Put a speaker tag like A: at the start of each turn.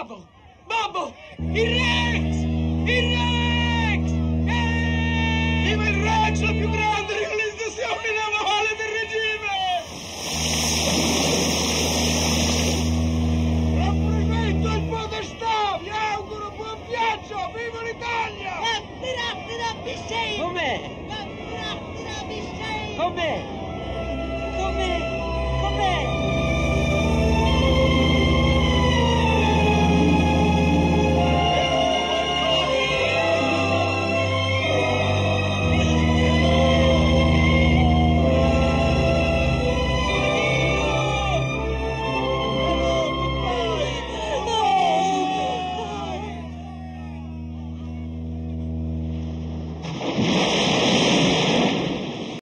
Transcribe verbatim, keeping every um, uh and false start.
A: Babbo! Babbo! Il Rex! Il Rex! Eh! Viva il Rex, la più grande realizzazione navale del regime! Rappresento il podestà! Vi auguro buon viaggio! Viva l'Italia!
B: Com'è?
C: Com'è?